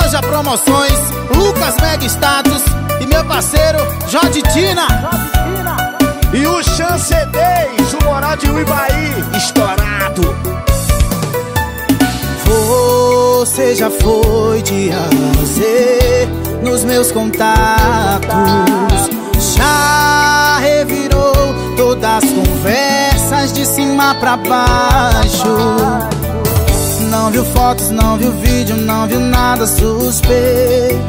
Laranja Promoções, Lucas Mega Status e meu parceiro Jorge Tina. E o Chance 10, o Moral de Uibaí, estourado. Você já foi de A a Z nos meus contatos, já revirou todas as conversas de cima pra baixo. Não viu fotos, não viu vídeo, não viu nada suspeito.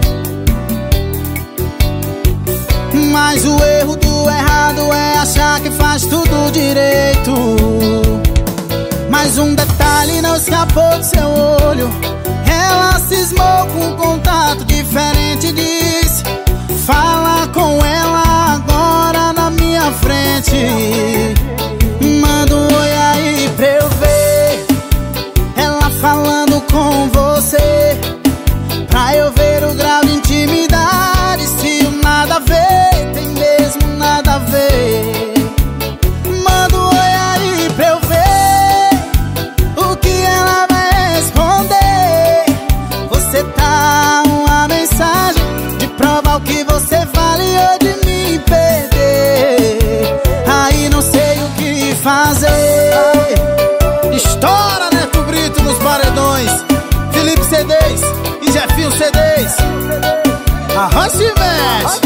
Mas o erro do errado é achar que faz tudo direito. Mas um detalhe não escapou do seu olho. Ela cismou com um contato diferente e disse: fala com ela agora na minha frente. Manda um oi aí pra eu ver ela falando com você, pra eu ver o grau de intimidade. Se o nada a ver tem mesmo nada a ver. Manda um oi aí pra eu ver o que ela vai responder. Você tá uma mensagem de provar o que você vale ou de me perder. Aí não sei o que fazer. Estoura, Neto Brito nos paredões, Felipe C10 e Jefinho C10. Arranca e mexe.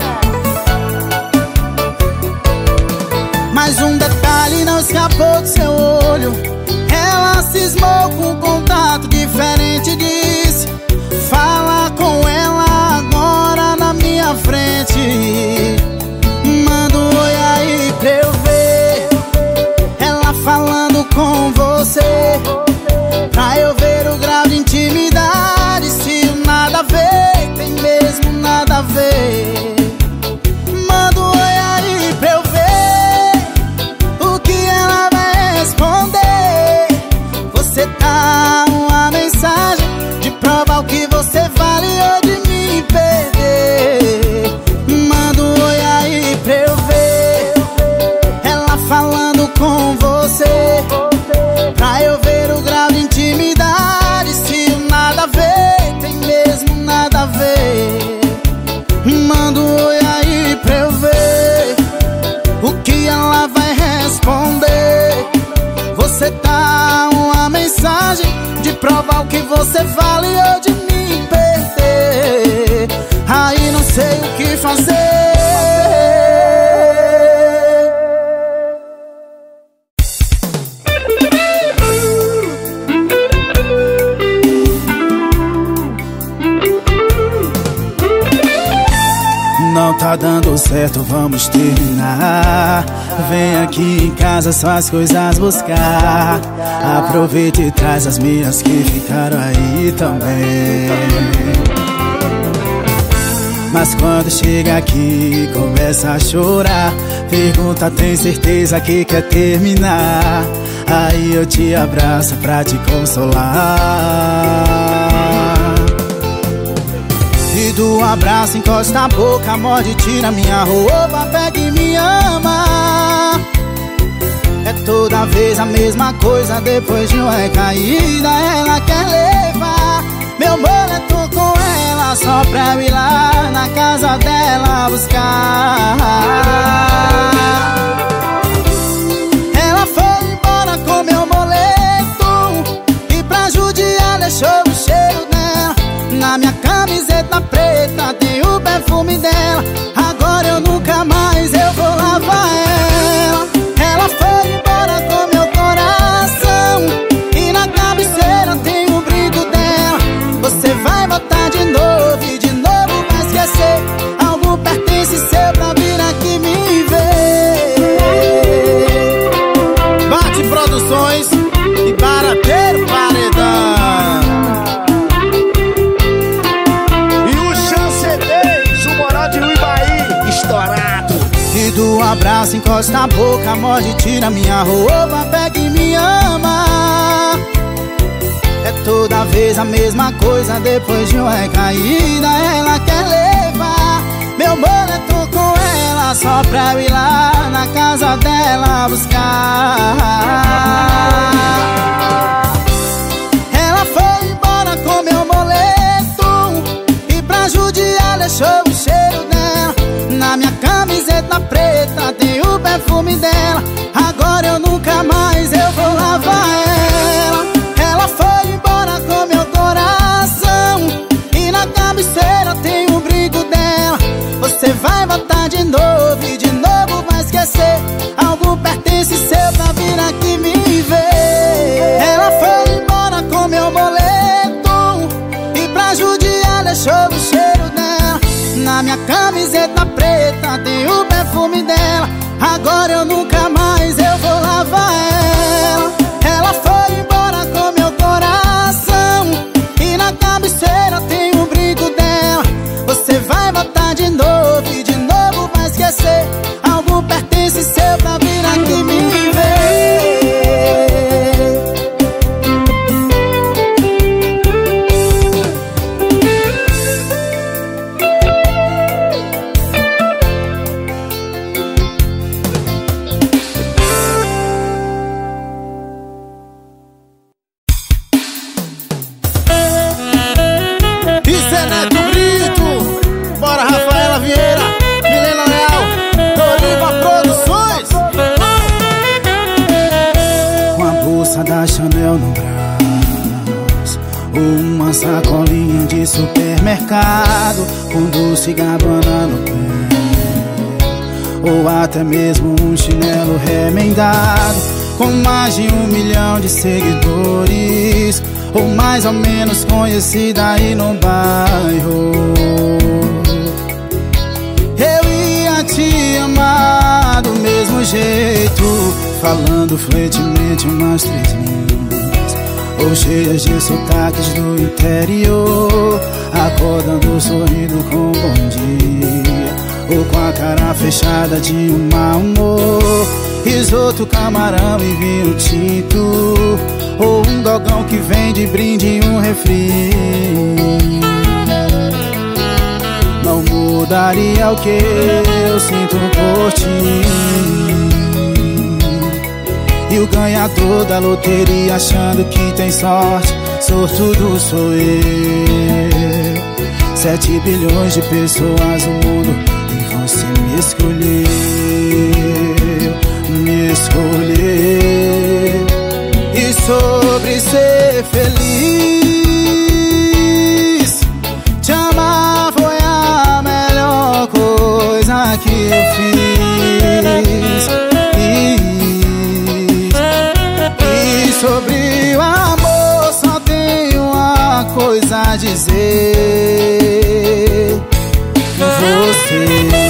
Mas um detalhe não escapou do seu olho. Ela cismou com um contato diferente e disse: fala com ela agora na minha frente. Manda um oi aí pra eu ver ela falando com você, pra eu ver o grau de intimidade. Se o nada a ver tem mesmo nada a ver. Manda um oi aí pra eu ver o que ela vai responder. Você tá uma mensagem de provar o que você vale ou de me perder. Manda um oi aí pra eu ver ela falando com você, pra eu ver o grau de intimidade. Se o nada a ver tem mesmo nada a ver. Manda um oi aí pra eu ver o que ela vai responder. Você tá uma mensagem de provar o que você vale ou de me perder. Aí não sei o que fazer. Não tá dando certo, vamos terminar. Vem aqui em casa, suas coisas buscar. Aproveita e traz as minhas que ficaram aí também. Mas quando chega aqui, começa a chorar. Pergunta, tem certeza que quer terminar? Aí eu te abraço pra te consolar. E do abraço encosta a boca, morde, tira minha roupa, pega e me ama. É toda vez a mesma coisa, depois de uma recaída ela quer levar meu boleto com ela, só pra eu ir lá na casa dela buscar. Ela foi embora com meu boleto e pra judiar deixou o cheiro dela na minha camiseta preta, tem o perfume dela. Agora eu nunca mais eu vou lavar ela. Ela foi embora com meu coração e na cabeceira tem o brinco dela. Você vai voltar de novo e de novo vai esquecer. Algo pertence seu pra vir aqui me ver. Bate Produções e Barateiro Paredão. E do abraço encosta a boca, morde, tira minha roupa, pega e me ama. É toda vez a mesma coisa, depois de uma recaída ela quer levar meu boleto com ela, só pra eu ir lá na casa dela buscar. Ela foi embora com meu boleto perfume dela. Agora eu nunca mais eu vou lavar ela. Ela foi embora com meu coração e na cabeceira tem o brinco dela. Você vai voltar de novo e de novo vai esquecer. Algo pertence seu pra vir aqui me ver. Ela foi embora com meu boleto e pra judiar deixou o cheiro dela. Na minha camiseta preta tem o perfume dela. Agora eu nunca mais eu vou lavar ela. Ela foi embora com meu coração e na cabeceira tem o brinco dela. Você vai voltar de novo e de novo vai esquecer. Algo pertence seu pra vir aqui me ver. Isso é Neto Brito. Bora, Rafaela Vieira, Milena Leal, Doriva Produções. Com a bolsa da Chanel no braço, ou uma sacolinha de supermercado, com doce Gabbana no pé, ou até mesmo um chinelo remendado. Com mais de 1 milhão de seguidores, ou mais ou menos conhecida aí no bairro, eu ia te amar do mesmo jeito, falando fluentemente umas 3 línguas, ou cheias de sotaques do interior, acordando sorrindo com bom dia, ou com a cara fechada de um mau humor, risoto, camarão e vinho tinto, ou um dogão que vem de brinde e um refri. Não mudaria o que eu sinto por ti. E o ganhador da loteria achando que tem sorte, sortudo sou eu. 7 bilhões de pessoas no mundo e você me escolheu, me escolheu. E sobre ser feliz, te amar foi a melhor coisa que eu fiz. E sobre o amor só tenho uma coisa a dizer: você.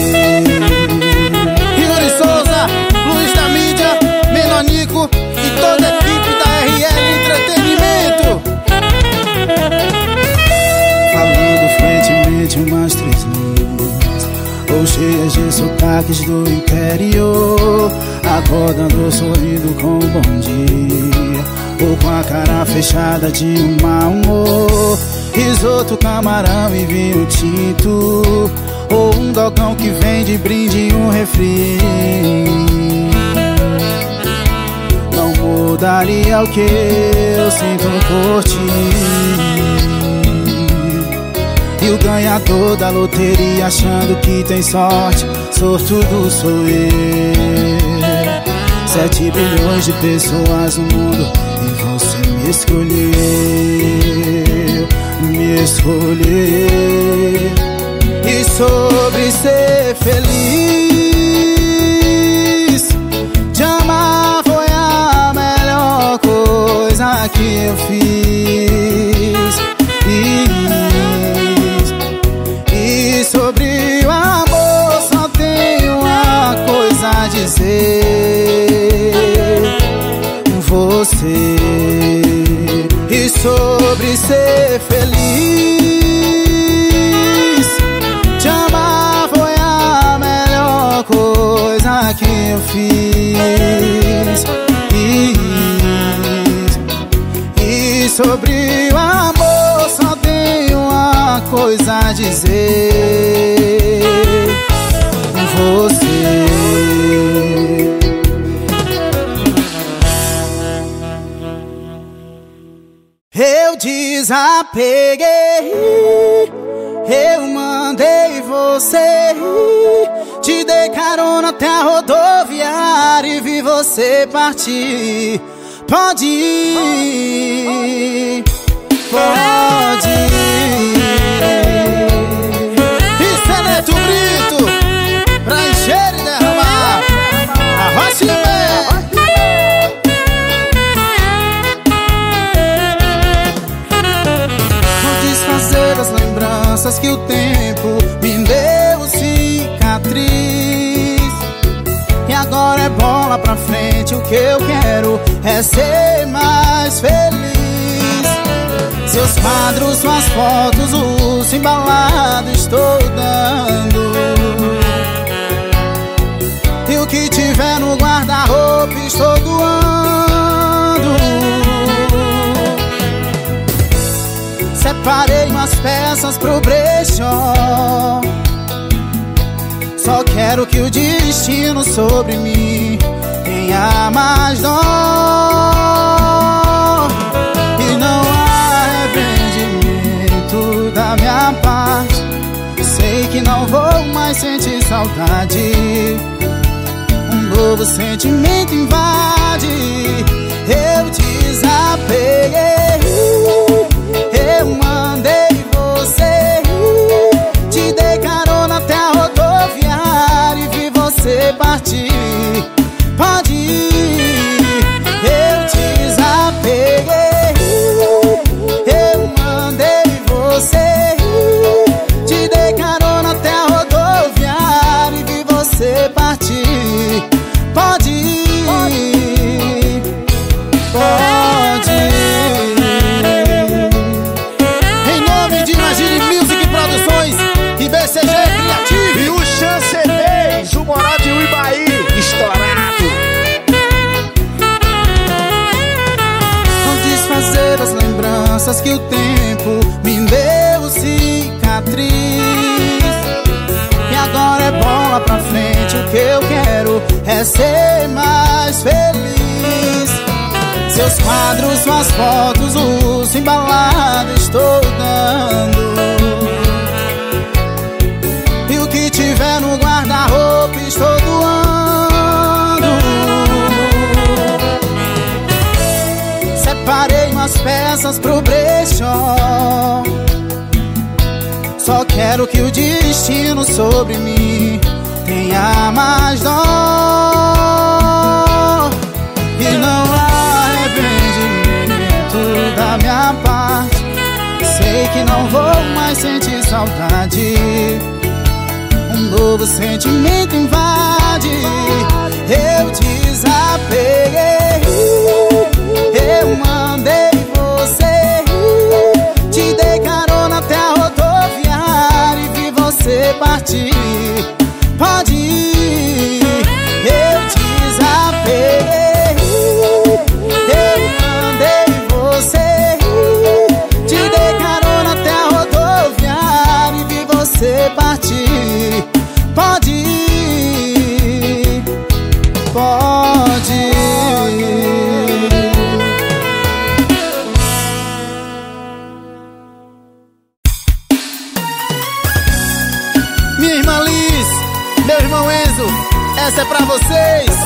Yuri Souza, Luiz da Mídia, Menonico e toda a equipe da RL Entretenimento. Falando fluentemente umas 3 línguas, ou cheias de sotaques do interior, acordando sorrindo com bom dia, ou com a cara fechada de um mau humor, risoto, camarão e vinho tinto, ou um dogão que vem de brinde e um refri. Não mudaria o que eu sinto por ti. E o ganhador da loteria achando que tem sorte, sortudo sou eu. 7 bilhões de pessoas no mundo e você me escolheu, me escolheu. E sobre ser feliz, te amar foi a melhor coisa que eu fiz. E sobre o amor só tenho uma coisa a dizer: você. E sobre ser feliz, te amar foi a melhor coisa que eu fiz. E sobre o amor só tenho uma coisa a dizer: você. Eu desapeguei Eu mandei você ir, te dei carona até a rodoviária e vi você partir. Pode ir, pode ir. Isso é Neto Brito, pra encher e derramar. Arrocha e vou desfazer as lembranças que o tempo me deu cicatriz. E agora é bola pra frente, o que eu quero é ser mais feliz. Seus quadros, suas fotos, o embalado estou dando. E o que tiver no guarda-roupa estou doando. Separei umas peças pro brechó. Só quero que o destino sobre mim tenha mais dó. E não há arrependimento da minha parte. Sei que não vou mais sentir saudade. Um novo sentimento invade. Eu desapeguei. Eu mandei você ir, te dei carona até a rodoviária e vi você partir. Pode ir, eu desapeguei. Eu mandei você ir, te dei carona até a rodoviária e vi você partir. Pode ir, pode ir. em nome de Imagine Music Produções e BCG Criativo E o Chancelês, o Moral de Uibaí, estourado. Vou desfazer as lembranças que o tempo me deu cicatriz. E agora é bola pra frente, o que eu quero é ser mais feliz. Seus quadros, suas fotos, o embalado estou dando. E o que tiver no guarda-roupa estou doando. Separei umas peças pro brechó. Só quero que o destino sobre mim tenha mais dó. E não há arrependimento da minha parte. Sei que não vou mais sentir saudade. Um novo sentimento invade. Eu desapeguei. Eu mandei você ir, te dei carona até a rodoviária e vi você partir. Pode ir, eu desapeguei. Eu mandei você ir, te dei carona até a rodoviária e vi você partir. Pode ir, pode ir. Minha irmã Liz, meu irmão Enzo, essa é pra vocês.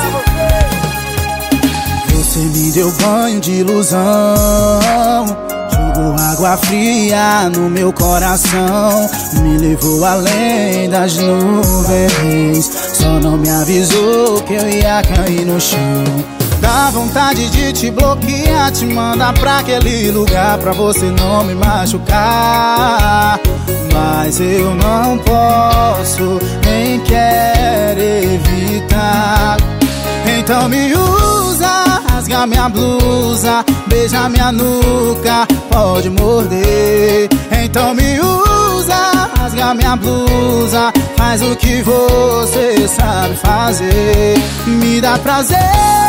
Você me deu banho de ilusão, jogou água fria no meu coração, me levou além das nuvens, só não me avisou que eu ia cair no chão. Dá vontade de te bloquear, te mandar pra aquele lugar pra você não me machucar. Mas eu não posso, nem quero evitar. Então me usa, rasga minha blusa, beija minha nuca, pode morder. Então me usa, rasga minha blusa, faz o que você sabe fazer. Me dá prazer,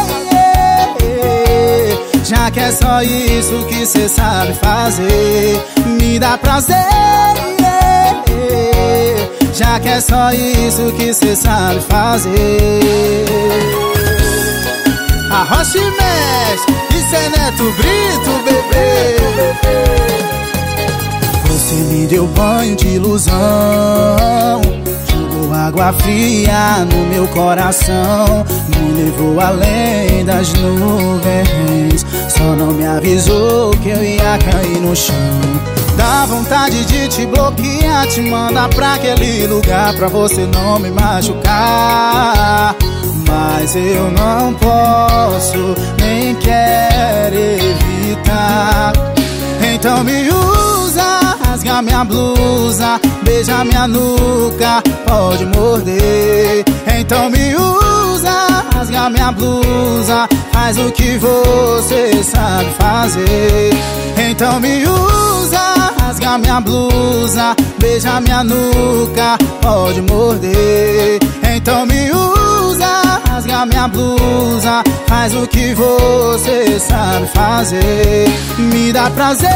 já que é só isso que cê sabe fazer. Me dá prazer, já que é só isso que cê sabe fazer. Arrocha e mexe, isso é Neto Brito, bebê. Você me deu banho de ilusão, jogou água fria no meu coração, me levou além das nuvens, só não me avisou que eu ia cair no chão. Dá vontade de te bloquear, te mandar pra aquele lugar pra você não me machucar, mas eu não posso, nem quero evitar. Então me usa, rasga minha blusa, beija minha nuca, pode morder. Então me usa, rasga minha blusa, faz o que você sabe fazer. Então me usa, rasga minha blusa, beija minha nuca, pode morder. Então me usa, rasga minha blusa, faz o que você sabe fazer. Me dá prazer,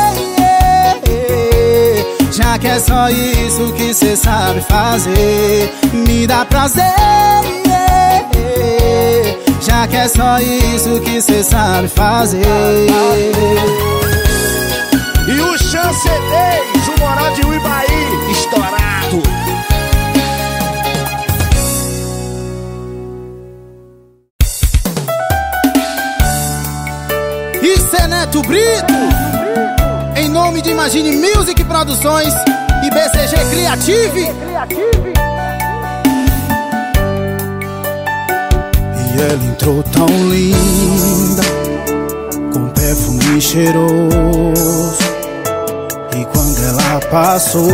já que é só isso que cê sabe fazer. Me dá prazer, já que é só isso que cê sabe fazer. E o Chance 10, o Moral de Uibaí, estourado. Isso é Neto Brito, em nome de Imagine Music Produções e BCG Creative. E ela entrou tão linda, com perfume cheiroso, e quando ela passou,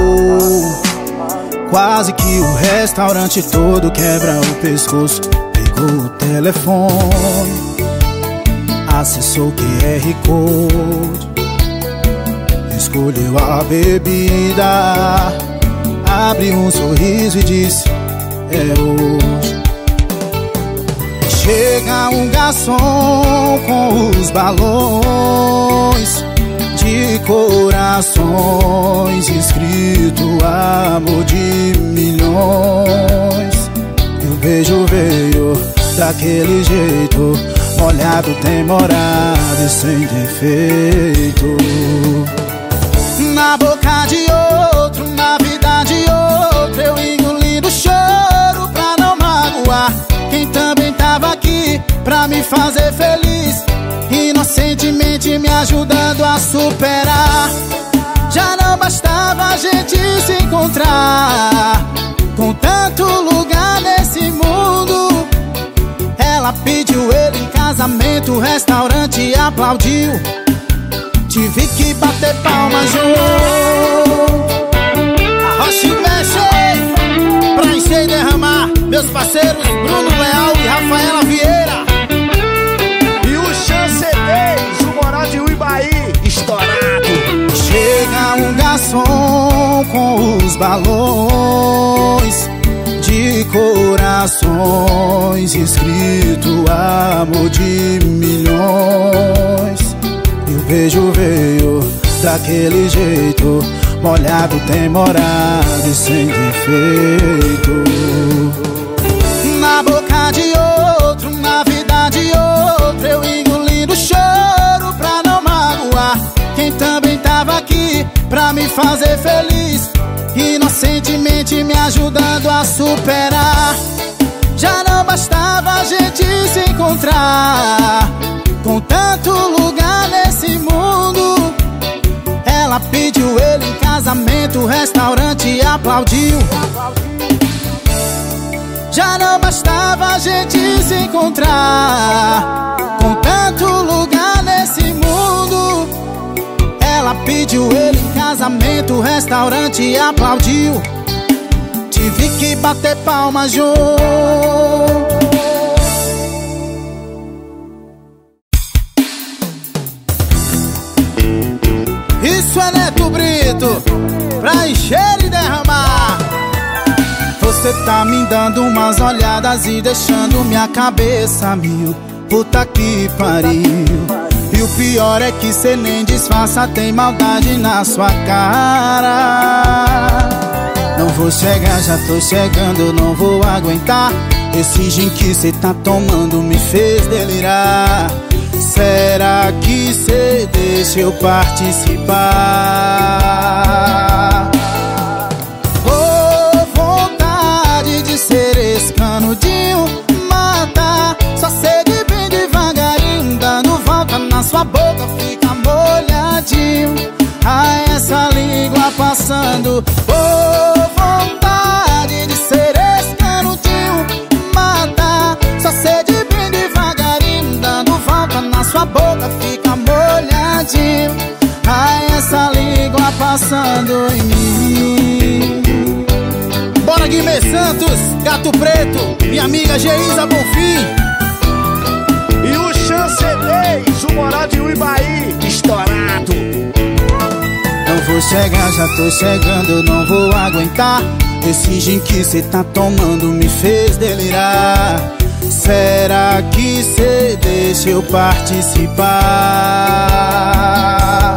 quase que o restaurante todo quebra o pescoço. Pegou o telefone, acessou o QR Code, escolheu a bebida, abriu um sorriso e disse: é hoje. Chega um garçom com os balões de corações, escrito amor de milhões. E o beijo veio daquele jeito, molhado, demorado e sem defeito. Na boca de outro, na vida de outro, eu engolindo choro pra não magoar quem também tava aqui pra me fazer feliz, inocentemente me ajudando a superar. Já não bastava a gente se encontrar, com tanto lugar nesse mundo. Ela pediu ele em casamento, o restaurante aplaudiu. Tive que bater palmas junto. Arrocha e mexe pra encher e derramar. Meus parceiros Bruno Leal e Rafaela Vieira. E o Chance 10, o Moral de Uibaí, estourado. Chega um garçom com os balões de corações, escrito amor de milhões. E o beijo veio daquele jeito, molhado, demorado e sem defeito. Na boca de outro, na vida de outro, eu engolindo choro pra não magoar quem também tava aqui pra me fazer feliz, inocentemente me ajudando a superar. Já não bastava a gente se encontrar, com tanto lugar nesse mundo. Ela pediu ele em casamento, o restaurante aplaudiu. Já não bastava a gente se encontrar, com tanto lugar nesse mundo. Ela pediu ele em casamento, o restaurante aplaudiu. Tive que bater palmas junto. Isso é Neto Brito, pra encher e derramar. Você tá me dando umas olhadas e deixando minha cabeça a mil. Puta que pariu. E o pior é que cê nem disfarça, tem maldade na sua cara. Não vou chegar, já tô chegando, não vou aguentar. Esse gin que cê tá tomando me fez delirar. Será que cê deixa eu participar? passando. Oh, vontade de ser esse canudinho, mata. Só sede bem devagarinho, dando volta na sua boca, fica molhadinho. Ai, essa língua passando em mim. Bora, Guimê Santos, Gato Preto, minha amiga Geisa Bonfim. E o Chancelês, o moral de Uibaí, estourado. Não vou chegar, já tô chegando, não vou aguentar. Esse gin que cê tá tomando me fez delirar. Será que cê deixa eu participar?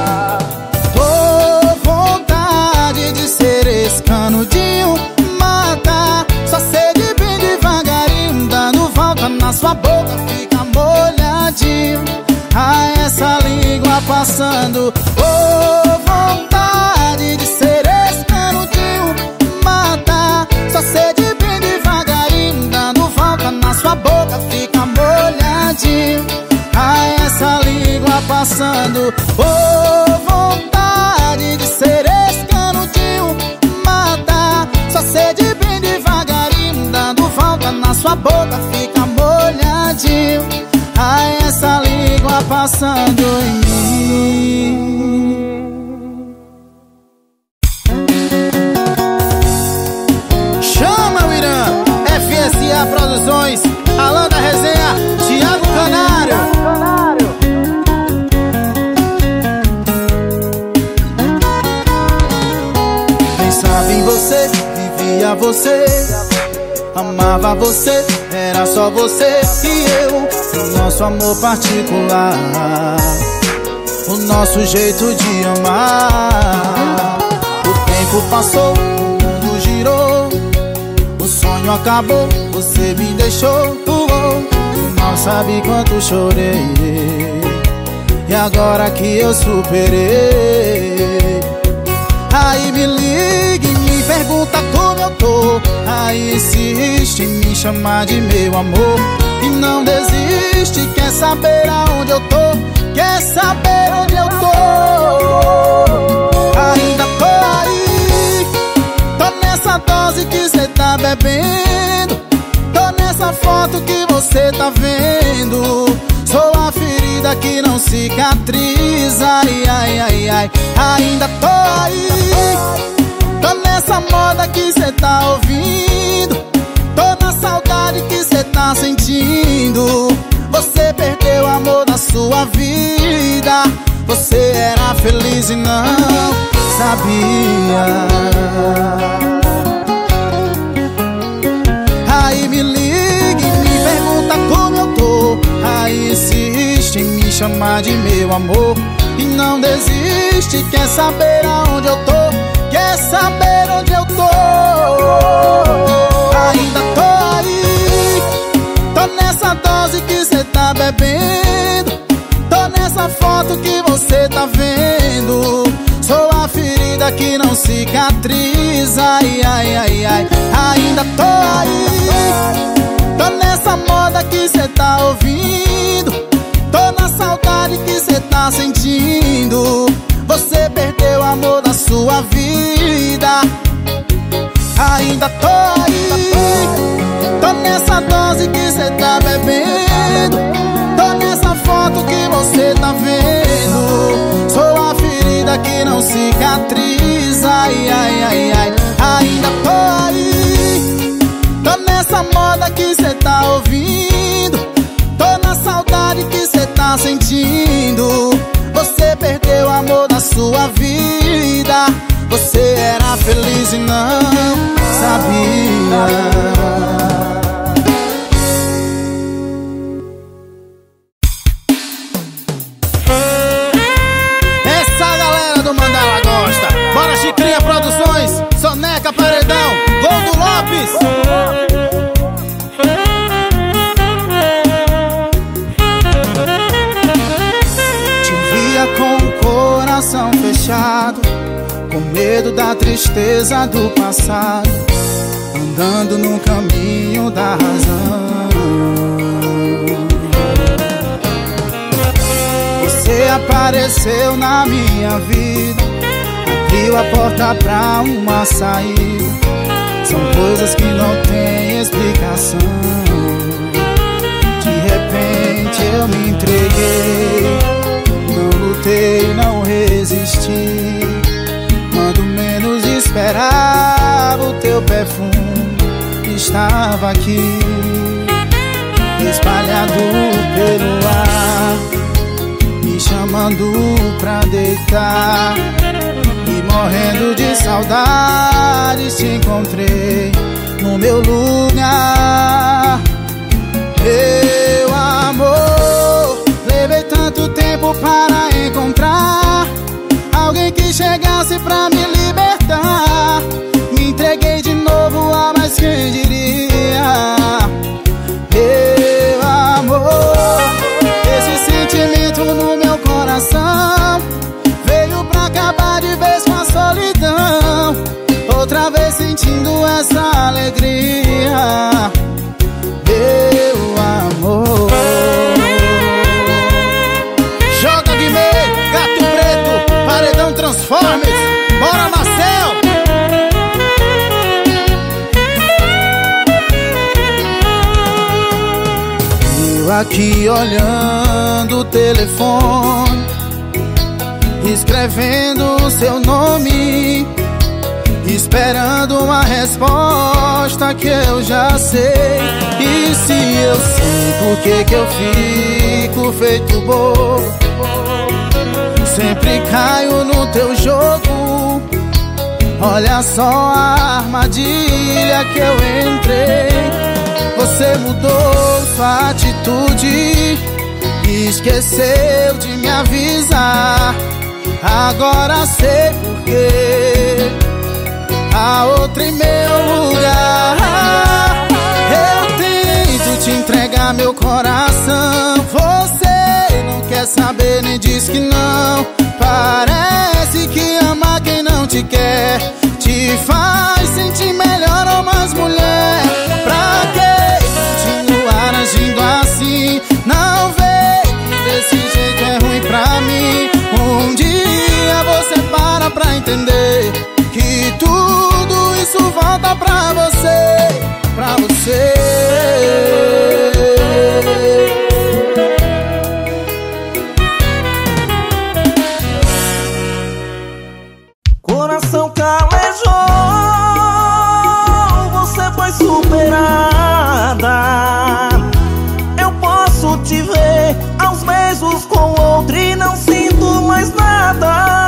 Tô vontade de ser esse canudinho, mata. Só sede bem devagarinho, dando volta na sua boca, fica molhadinho. Ai, essa língua passando. Oh, vontade de ser esse canudinho, mata. Só sede bem devagarinho, dando volta na sua boca, fica molhadinho. Ai, essa língua passando. Oh, vontade de ser esse canudinho, mata. Só sede bem devagarinho, dando volta na sua boca, fica molhadinho. Ai, essa língua passando em mim. Chama o Irã, FSA Produções, Alan da Resenha, Thiago Canário. Pensava em você, vivia você, amava você, era só você e eu. O nosso amor particular, o nosso jeito de amar. O tempo passou, o mundo girou, o sonho acabou, você me deixou. Mal sabe quanto chorei, e agora que eu superei. Aí me liga e me pergunta como eu tô. Aí insiste em me chamar de meu amor. E não desiste, quer saber aonde eu tô, quer saber onde eu tô. Ainda tô aí, tô nessa dose que cê tá bebendo, tô nessa foto que você tá vendo. Sou a ferida que não cicatriza, ai, ai, ai, ai. Ainda tô aí, tô nessa moda que cê tá ouvindo, tô na saudade que cê tá sentindo. Você perdeu o amor da sua vida, você era feliz e não sabia. Aí me liga e me pergunta como eu tô. Aí insiste em me chamar de meu amor. E não desiste, quer saber aonde eu tô, quer saber onde eu tô. Ainda tô aí, tô nessa dose que cê tá bebendo, tô nessa foto que você tá vendo. Sou a ferida que não cicatriza, ai, ai, ai, ai. Ainda tô aí, tô nessa moda que cê tá ouvindo, tô na saudade que cê tá sentindo. Você perdeu o amor da sua vida. Ainda tô aí, tô nessa dose que cê tá bebendo, tô nessa foto que você tá vendo. Sou a ferida que não cicatriza, ai, ai, ai, ai. Ainda tô aí, tô nessa moda que cê tá ouvindo, tô na saudade que cê tá sentindo. Você perdeu o amor da sua vida, você era feliz e não sabia. Essa galera do Mandala gosta. Bora, Chicrinha Produções, Soneca Paredão, Goldo Lopes. Te via com o coração fechado, com medo da tristeza do passado, andando no caminho da razão. Você apareceu na minha vida, abriu a porta pra uma saída. São coisas que não têm explicação. De repente eu me entreguei, não lutei, não resisti. Quando menos esperava, o teu perfume estava aqui, espalhado pelo ar, me chamando pra deitar. E morrendo de saudades te encontrei no meu lugar. Meu amor, levei tanto tempo para encontrar alguém que chegasse pra me libertar. Me entreguei de novo a mais quem diria. Meu amor, esse sentimento no meu coração veio pra acabar de vez com a solidão. Outra vez sentindo essa alegria. Meu amor. Joga Guimê, Gato Preto, Paredão Transformers. Bora, Marcel! Eu aqui olhando o telefone, escrevendo o seu nome, esperando uma resposta que eu já sei. E se eu sei, por que que eu fico feito bobo? Sempre caio no teu jogo. Olha só a armadilha que eu entrei. Você mudou sua atitude e esqueceu de me avisar. Agora sei por quê. A outra em meu lugar. Eu tento te entregar meu coração. Você não quer saber nem diz que não. Parece que amar quem não te quer te faz sentir melhor ou mais mulher. Pra que continuar agindo assim? Não vê que desse jeito é ruim pra mim. Um dia você para pra entender que tudo isso volta pra você, pra você. Coração calejou, você foi superada. Eu posso te ver aos beijos com outro e não sinto mais nada.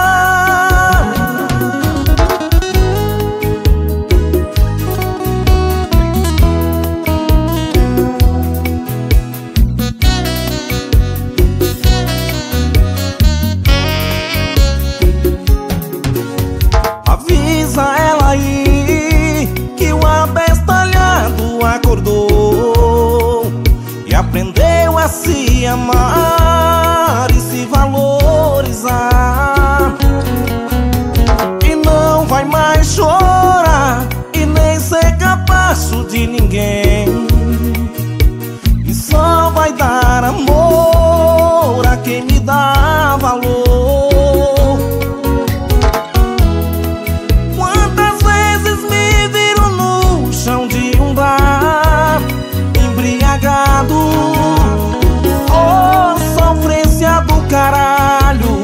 Avisa ela aí que o abestalhado acordou e aprendeu a se amar e se valorizar. E não vai mais chorar e nem ser capacho de ninguém. E só vai dar amor a quem me dá valor. Quantas vezes me viram no chão de um bar, embriagado, oh, sofrência do caralho.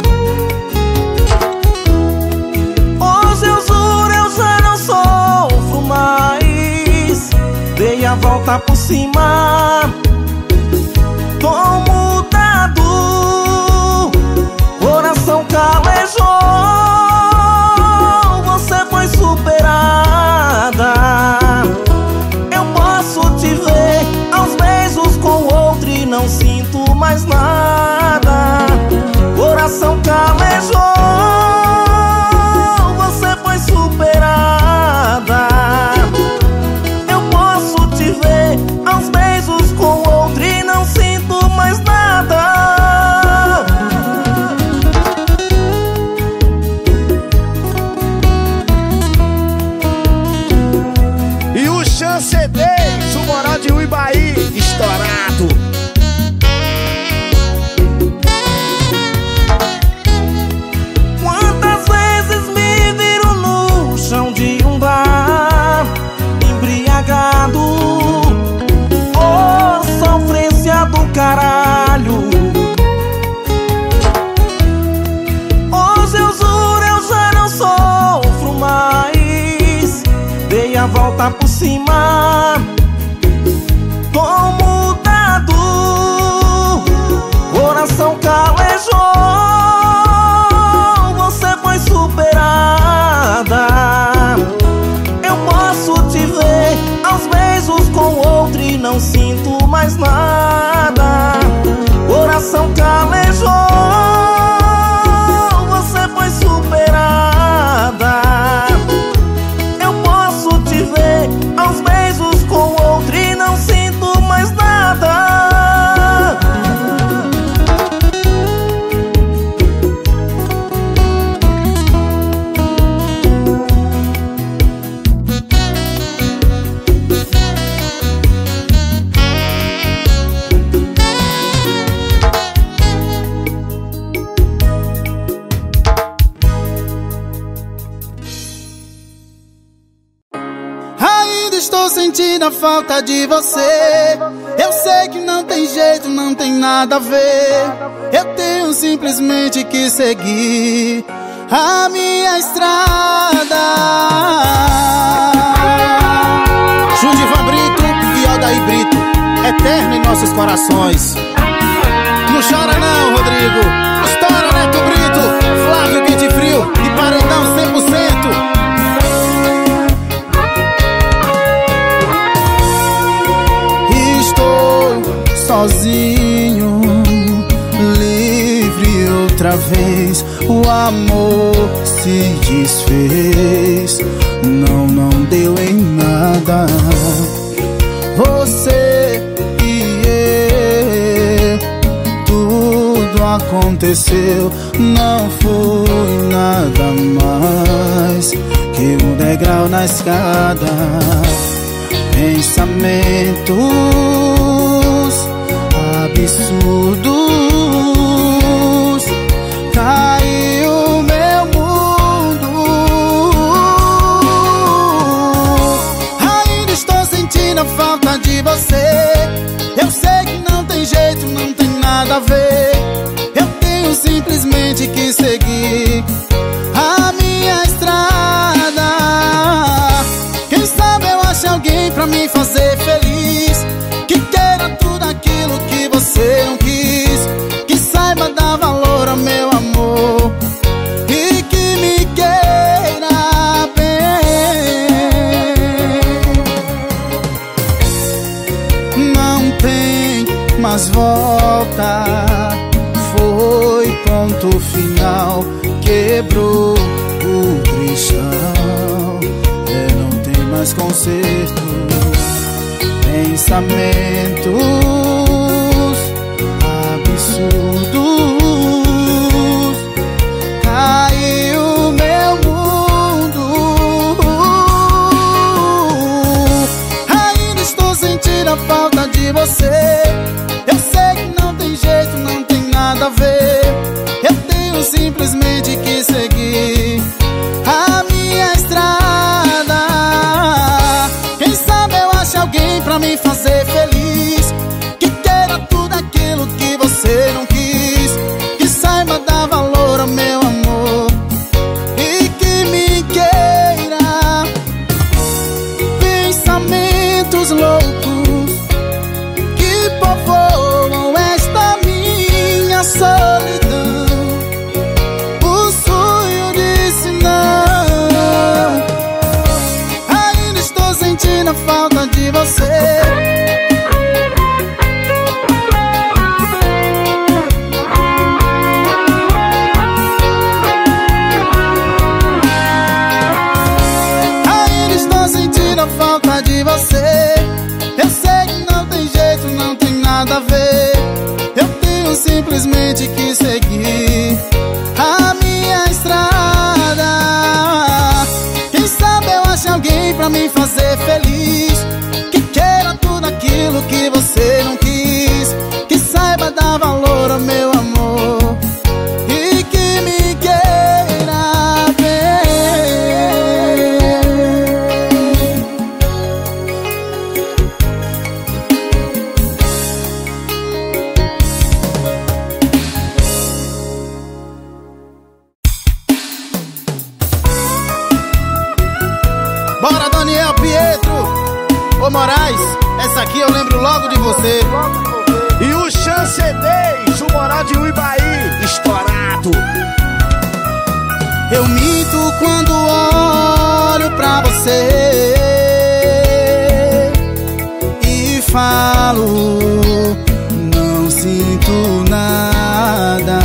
Hoje eu juro, eu já não sofro mais. Dei a volta por cima, tô mudado. Coração calejou, você foi superada. Eu posso te ver aos beijos com outro e não sinto mais nada. Coração calejou, você foi superada. Eu posso te ver aos beijos com outro e não sinto mais nada. aproximar. Tô mudado, coração calejou, você foi superada. Eu posso te ver aos beijos com outro e não sinto mais nada. Coração calejou, você foi superada. Eu posso te ver aos beijos com outro e não sinto mais nada. Estou sentindo a falta de você. Eu sei que não tem jeito, não tem nada a ver. Eu tenho simplesmente que seguir a minha estrada. Judivan Brito e Aldair Brito, eterno em nossos corações. Não chora não, Rodrigo. Estoura, Neto Brito, Flávio Quente Frio e Paredão 100%. Sozinho, livre outra vez, o amor se desfez. Não deu em nada. Você e eu, tudo aconteceu. Não foi nada mais que um degrau na escada. Pensamentos absurdos, caiu meu mundo. Ainda estou sentindo a falta de você. Eu sei que não tem jeito, não tem nada a ver. Eu tenho simplesmente que seguir a minha estrada. Quem sabe eu acho alguém pra me fazer feliz, que queira tudo aquilo que você não quis, que saiba dar valor ao meu amor e que me queira bem. Não tem mais volta, foi ponto final, quebrou o cristal, não tem mais conserto. Pensamentos absurdos, caiu meu mundo. Ainda estou sentindo a falta de você. Eu sei que não tem jeito, não tem nada a ver. Eu tenho simplesmente que seguir a minha estrada. Quem sabe eu acho alguém pra me fazer feliz, que queira tudo aquilo que você não quis, que saiba dar valor ao meu amor e que me queira. Pensamentos loucos que povoam esta minha solidão. O sonho disse não. Ainda estou sentindo a falta de você. Ainda estou sentindo a falta de você. Eu sei que não tem jeito, não tem nada a ver. Eu tenho simplesmente que seguir a minha estrada. Quem sabe eu acho alguém pra me fazer feliz, que queira tudo aquilo que você não quis, que saiba dar valor ao meu amor e que me queira bem. Bora, Daniel Pietro, Ô Moraes, essa aqui eu lembro logo de você. E o Chancedez, o Moral de Uibaí, estourado. Eu minto quando olho pra você e falo, não sinto nada.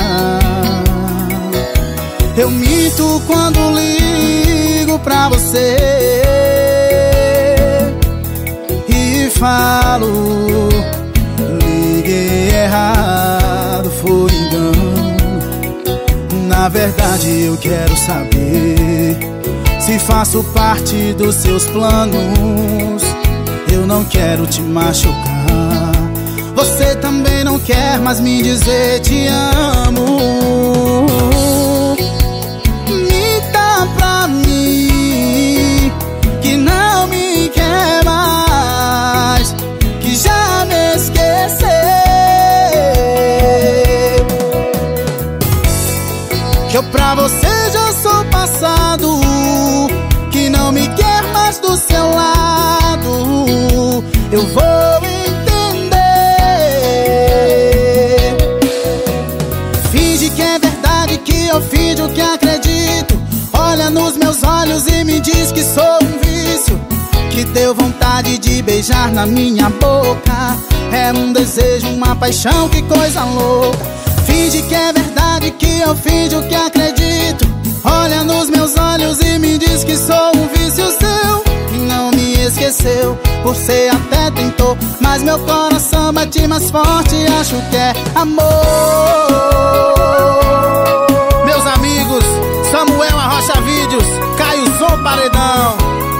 Eu minto quando ligo pra você e falo, liguei errado, foi engano. Na verdade eu quero saber se faço parte dos seus planos. Eu não quero te machucar, você também não quer mais me dizer te amo. Minta pra mim que não me quer mais, que já me esqueceu, que eu pra você já sou passado, que não me quer mais do seu lado. Eu vou entender. Finge que é verdade que eu finjo que acredito. Olha nos meus olhos e me diz que sou um vício, que deu vontade de beijar na minha boca. É um desejo, uma paixão, que coisa louca. Finge que é verdade que eu finjo que acredito. Olha nos meus olhos e me diz que sou um vício seu, que não me esqueceu. Você até tentou, mas meu coração bate mais forte, acho que é amor. Meus amigos, Samuel Arrocha Vídeos, Caio Som Paredão.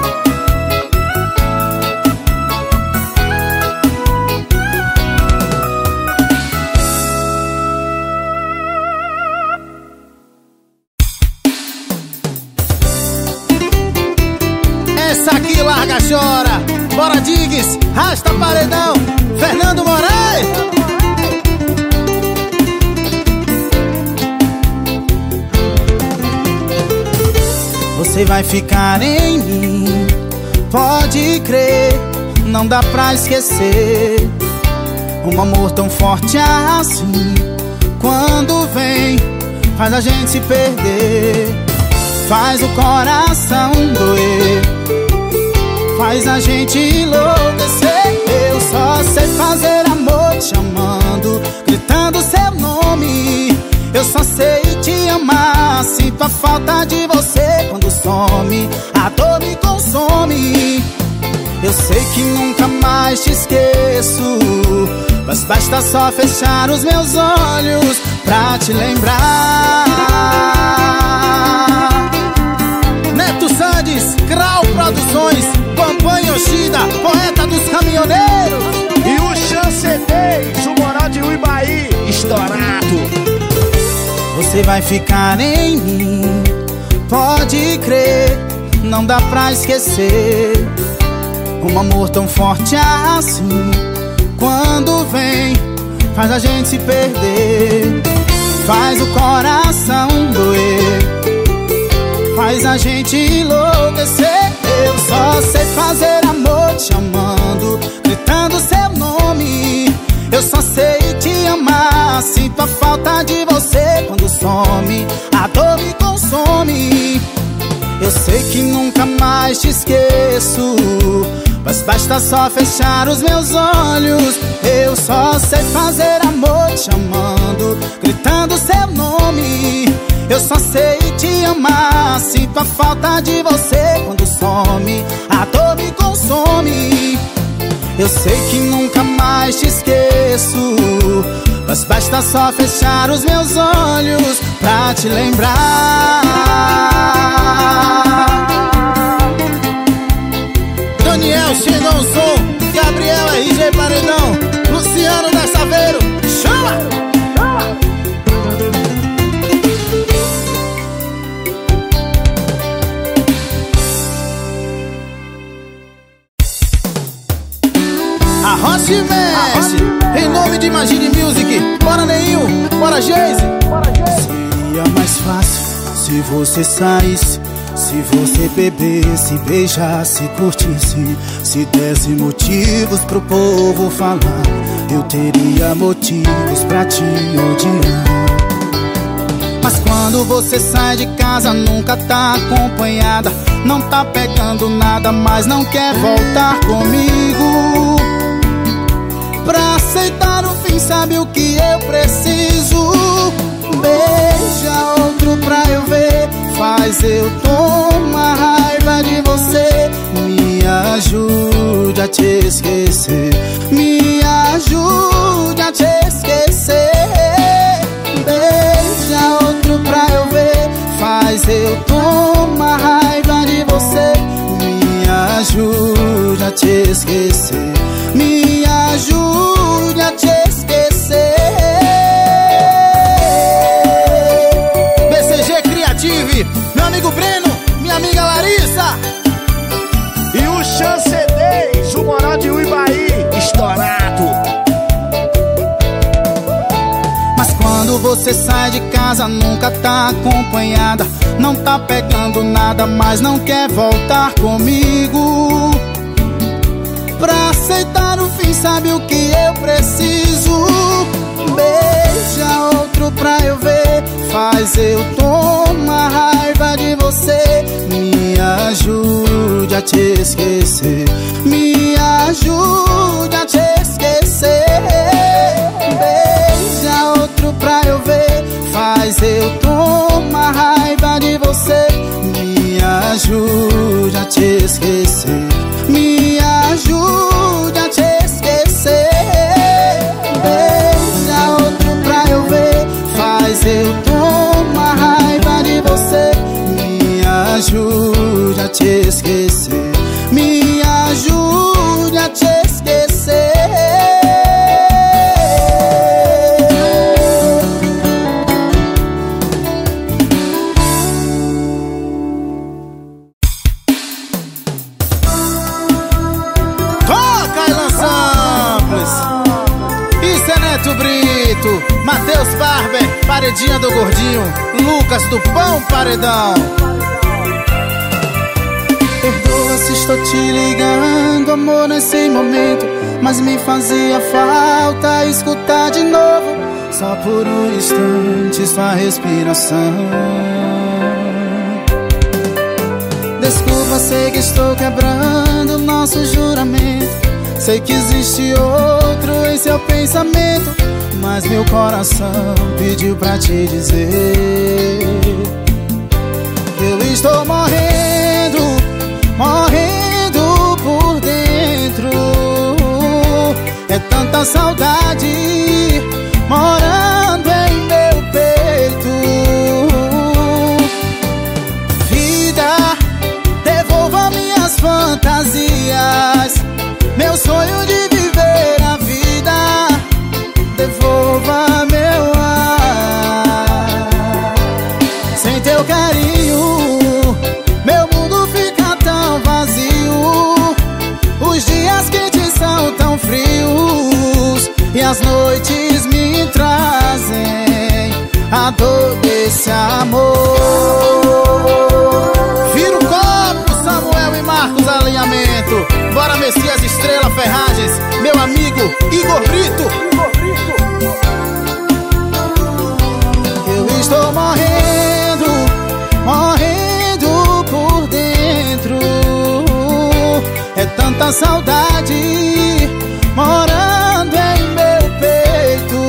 Essa aqui larga, chora. Bora, Diggs, rasta paredão. Fernando Moraes. Você vai ficar em mim, pode crer, não dá pra esquecer. Um amor tão forte assim, quando vem, faz a gente se perder. Faz o coração doer, faz a gente enlouquecer. Eu só sei fazer amor te amando, gritando seu nome. Eu só sei te amar, sinto a falta de você quando some, a dor me consome. Eu sei que nunca mais te esqueço, mas basta só fechar os meus olhos pra te lembrar. Neto Sandes, Grau Produções, Pampam Yoshida, poeta dos caminhoneiros. E o Chancedez, o Moral de Uibaí, estourado. Você vai ficar em mim, pode crer, não dá pra esquecer. Um amor tão forte assim, quando vem, faz a gente se perder. Faz o coração doer, faz a gente enlouquecer. Eu só sei fazer amor te amando, gritando seu nome. Eu só sei te amar, sinto a falta de você quando some, a dor me consome. Eu sei que nunca mais te esqueço, mas basta só fechar os meus olhos. Eu só sei fazer amor te amando, gritando seu nome. Eu só sei te amar, sinto a falta de você quando some, a dor me consome. Eu sei que nunca mais te esqueço, mas basta só fechar os meus olhos pra te lembrar. Daniel Xenonson, Gabriel RG Paredão, Luciano da Saveiro, chama! Arrocha e mexe, em nome de Imagine Music. Bora, Neinho, bora, Geise. Seria mais fácil se você saísse Se você bebesse, beijasse, curtisse, se desse motivos pro povo falar, eu teria motivos pra te odiar. Mas quando você sai de casa nunca tá acompanhada, não tá pegando nada, mas não quer voltar comigo. Pra aceitar o fim, sabe o que eu preciso? Beija outro pra eu ver, faz eu tomar raiva de você. Me ajude a te esquecer, me ajude a te esquecer. Beija outro pra eu ver, faz eu tomar raiva de você. Me ajude a te esquecer, me ajude a te esquecer. BCG Creative, meu amigo Breno, minha amiga Larissa E o Chancedez, o moral de Uibaí, estourado. Mas quando você sai de casa nunca tá acompanhada, não tá pegando nada, mas não quer voltar comigo. Pra aceitar o fim, sabe o que eu preciso? Beija outro pra eu ver, faz eu tomar raiva de você. Me ajude a te esquecer, me ajude a te esquecer. Beija outro pra eu ver, faz eu tomar raiva de você. Me ajude a te esquecer, me ajude a te esquecer. Beija outro pra eu ver, faz eu tomar raiva de você. Me ajude a te esquecer, me ajude a te esquecer. Matheus Barber, paredinha do gordinho, Lucas do Pão Paredão. Perdoa se estou te ligando, amor, nesse momento, mas me fazia falta escutar de novo, só por um instante, sua respiração. Desculpa, sei que estou quebrando nosso juramento. Sei que existe outro em seu pensamento, mas meu coração pediu pra te dizer que eu estou morrendo, morrendo por dentro. É tanta saudade morando em meu peito. Vida, devolva minhas fantasias, meu sonho de viver a vida. Devolva meu ar. Sem teu carinho, meu mundo fica tão vazio. Os dias quentes são tão frios e as noites me trazem a dor desse amor. Vira o copo, Samuel e Marcos Alinhamento. Bora Messias Estrela Ferragens, meu amigo Igor Brito. Eu estou morrendo, morrendo por dentro. É tanta saudade morando em meu peito.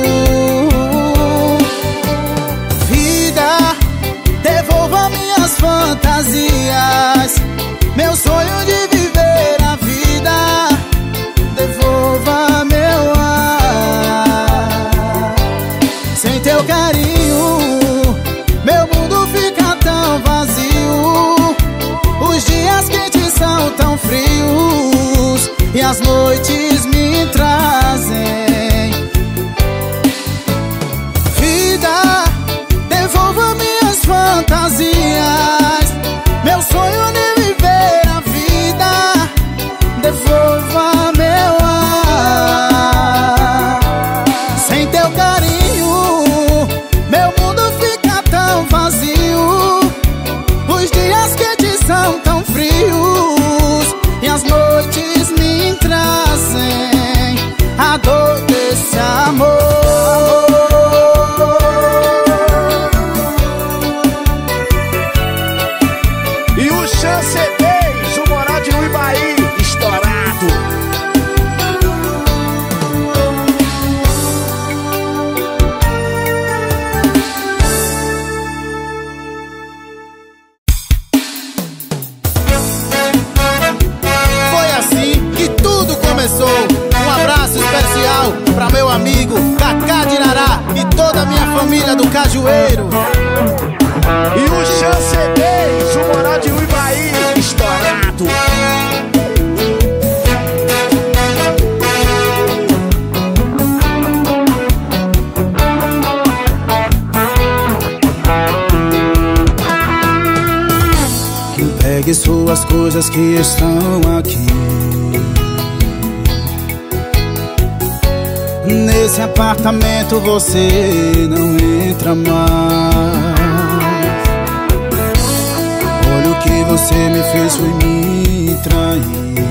Vida, devolva minhas fantasias, meu sonho de viver a vida. Devolva meu ar. Sem teu carinho, meu mundo fica tão vazio. Os dias quentes são tão frios e as noites me trazem. Vida, devolva minhas fantasias, meu sonho de Chancedez, o moral de Uibaí, estourado. Foi assim que tudo começou. Um abraço especial pra meu amigo Cacá de Irará e toda a minha família do Cajueiro. E o Chancedez, o moral de Uibaí, estourado. Pegue suas coisas que estão aqui. Nesse apartamento você não entra mais. Olha o que você me fez, foi me trair.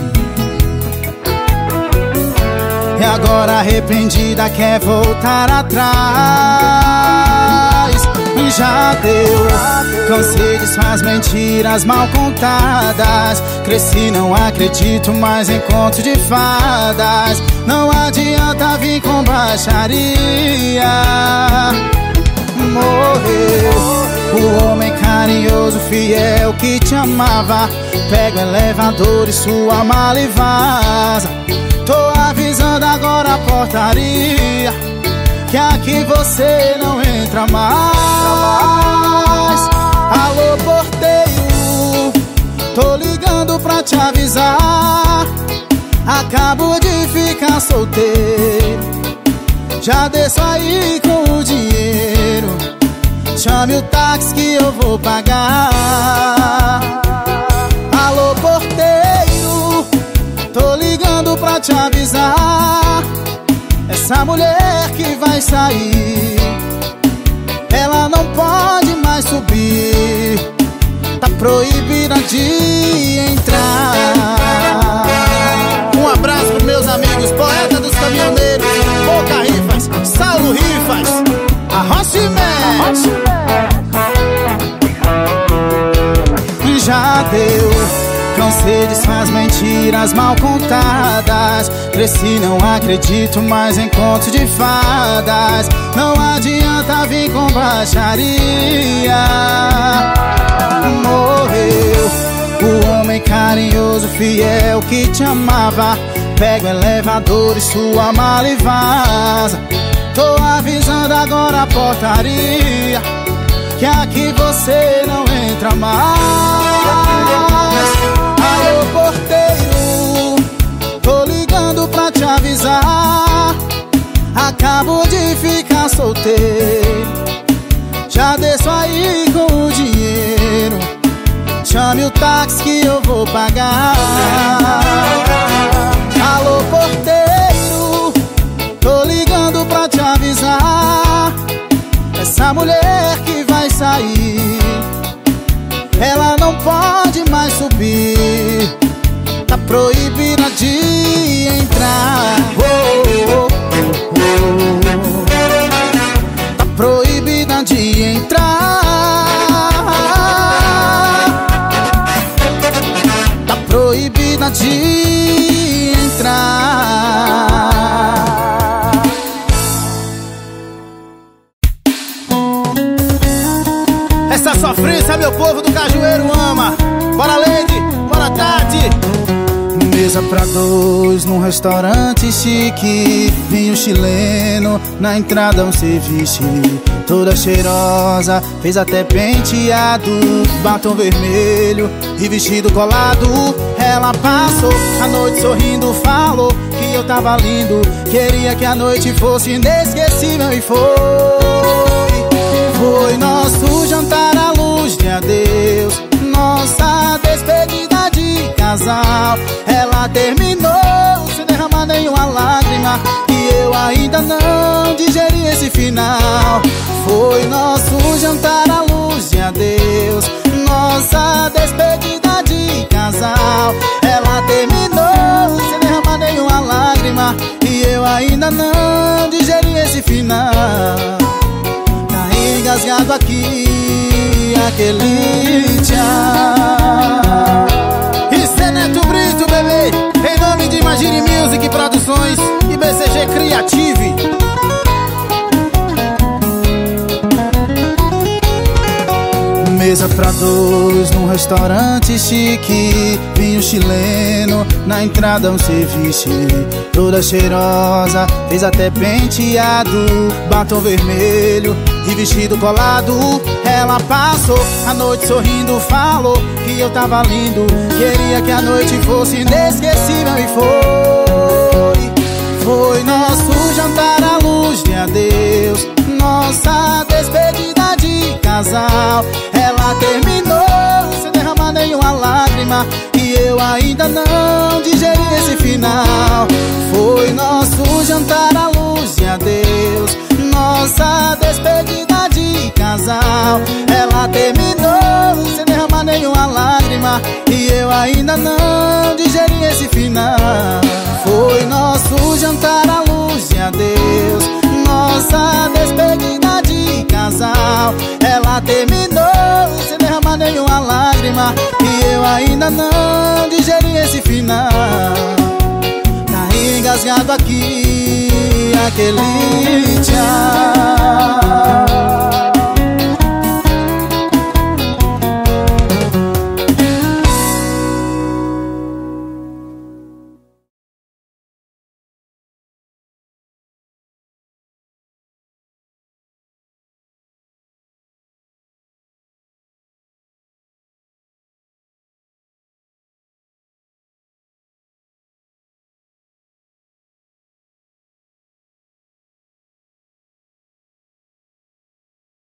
E agora arrependida quer voltar atrás. Já deu, cansei de suas mentiras mal contadas. Cresci, não acredito mais em contos de fadas. Não adianta vir com baixaria. Morreu o homem carinhoso, fiel que te amava. Pega o elevador e sua mala e vaza. Tô avisando agora a portaria que aqui você não entra mais. Alô, porteiro, tô ligando pra te avisar. Acabo de ficar solteiro. Já desço aí com o dinheiro. Chame o táxi que eu vou pagar. Alô, porteiro, tô ligando pra te avisar. Essa mulher que vai sair, ela não pode mais subir. Tá proibida de entrar. Um abraço pros meus amigos Poeta dos Caminhoneiros, Boca Rifas, Saulo Rifas, a Rochimé. Já deu, cansei de suas mentiras mal contadas. Cresci, não acredito mais em contos de fadas. Não adianta vir com baixaria. Morreu o homem carinhoso, fiel que te amava. Pega o elevador e sua mala e vaza. Tô avisando agora a portaria que aqui você não entra mais. Alô, porteiro, tô ligando pra te avisar. Acabo de ficar solteiro. Já desço aí com o dinheiro. Chame o táxi que eu vou pagar. Alô, porteiro, tô ligando pra te avisar. Essa mulher que vai sair, ela não pode mais subir. Tá proibida de entrar. Tá proibida de entrar. Tá proibida de entrar. Essa sofrência meu povo do Cajueiro ama. Bora, Lady, bora, Tati. Mesa pra dois num restaurante chique. Vinho chileno, na entrada um ceviche. Toda cheirosa, fez até penteado. Batom vermelho e vestido colado. Ela passou a noite sorrindo, falou que eu tava lindo. Queria que a noite fosse inesquecível e foi. Foi nosso jantar à luz de adeus, nossa despedida de casal. Ela terminou sem derramar nenhuma lágrima e eu ainda não digeri esse final. Foi nosso jantar à luz de adeus, nossa despedida de casal. Ela terminou sem derramar nenhuma lágrima e eu ainda não digeri esse final. Engasgado aqui, aquele tchau. Mesa pra dois num restaurante chique, vinho chileno, na entrada um ceviche. Toda cheirosa, fez até penteado, batom vermelho e vestido colado. Ela passou a noite sorrindo, falou que eu tava lindo, queria que a noite fosse inesquecível e foi nosso jantar à luz de adeus, nossa despedida de casal. Ela terminou sem derramar nenhuma lágrima e eu ainda não digeri esse final. Foi nosso jantar à luz de adeus, nossa despedida de casal. Ela terminou sem derramar nenhuma lágrima e eu ainda não digeri esse final. Foi nosso jantar à luz de adeus, nossa despedida de casal. Ela terminou sem derramar nenhuma lágrima e eu ainda não digeri esse final. Tá engasgado aqui aquele tchau.